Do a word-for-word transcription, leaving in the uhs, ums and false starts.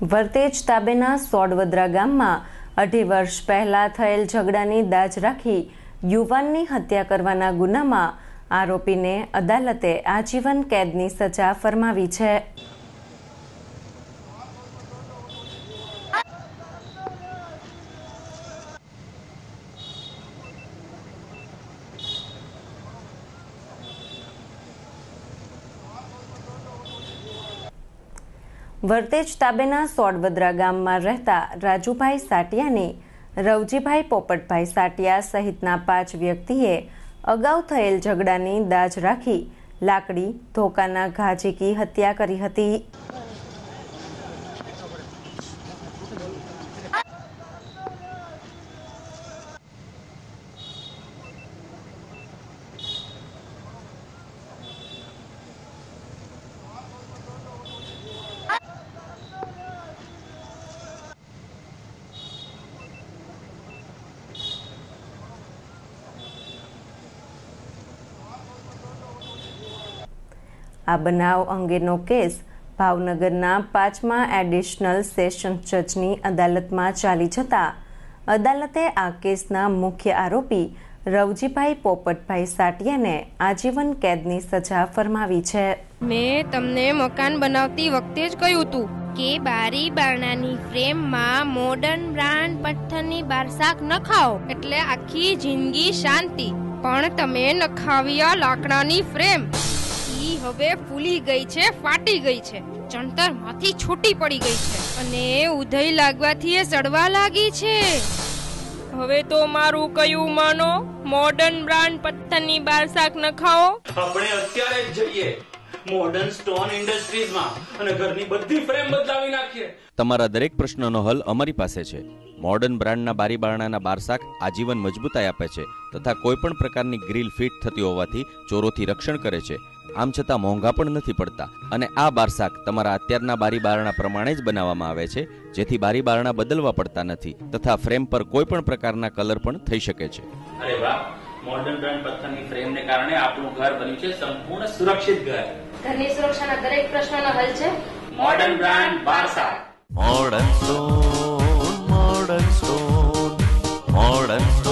વર્તેજ તાબેના સોડવદરા ગામમાં અઢી વર્ષ પહેલા થયેલ ઝઘડાની દાજ રાખી યુવાનની હત્યા કરવાના ગુનામાં આરોપીને અદાલતે આજીવન કેદની સજા ફરમાવી છે. વર્તેજ તાબેના સોડવદરા ગામમાં રહેતા રાજુભાઈ સાટિયાની રવજીભાઈ પોપટભાઈ સાટિયા સહિતના પાંચ વ્યક્તિએ અગાઉ થયેલ ઝઘડાની દાજ રાખી લાકડી ધોકાના ઘા ઝીકી હત્યા કરી હતી. આ બનાવ અંગેનો કેસ ભાવનગરના પાંચમા એડિશનલ સેશન જજની અદાલતમાં ચાલી જતા અદાલતે આ કેસના મુખ્ય આરોપી રવજીભાઈ પોપટભાઈ સાટિયાને આજીવન કેદની સજા ફરમાવી છે. મેં તમને મકાન બનાવતી વખતે જ કહ્યું હતું કે બારી બારણાની ફ્રેમમાં મોડર્ન બ્રાન્ડ પથ્થરની બારસાક નખાવો એટલે આખી જિંદગી શાંતિ. પણ તમે નખાવ્યા લાકડાની ફ્રેમ હવે ફૂલી ગઈ છે, ફાટી ગઈ છે, ચણતર માંથી છૂટી પડી ગઈ છે અને ઉધઈ લાગવાથી એ સડવા લાગી છે. હવે તો મારું કયું માનો, મોડર્ન બ્રાન્ડ પથ્થરની બારસાક નખાવો. આપણે અત્યારે જ જઈએ મોડર્ન સ્ટોન ઇન્ડસ્ટ્રીઝમાં અને ઘરની બધી ફ્રેમ બદલાવી નાખીએ. તમારા દરેક પ્રશ્નનો હલ અમારી પાસે છે. મોડર્ન બ્રાન્ડના બારી બારણાના બારસાક આજીવન મજબૂતાઈ આપે છે તથા કોઈ પણ પ્રકારની ગ્રીલ ફિટ થતી હોવાથી ચોરોથી રક્ષણ કરે છે. આમ છતાં મોંઘા પણ નથી પડતા અને આ બારસાક તમારા અત્યારના બારી બારણા પ્રમાણે જ બનાવવામાં આવે છે, જેથી બારી બારણા બદલવા પડતા નથી તથા ફ્રેમ પર કોઈ પણ પ્રકારના કલર પણ થઈ શકે છે. અરે વાહ, મોડર્ન બ્રાન્ડ પથ્થરની ફ્રેમને કારણે આપણું ઘર બન્યું છે સંપૂર્ણ સુરક્ષિત ઘર. ઘરની સુરક્ષાના દરેક પ્રશ્નોનો હલ છે મોડર્ન બ્રાન્ડ બારસાક. Modern stone, modern stone, modern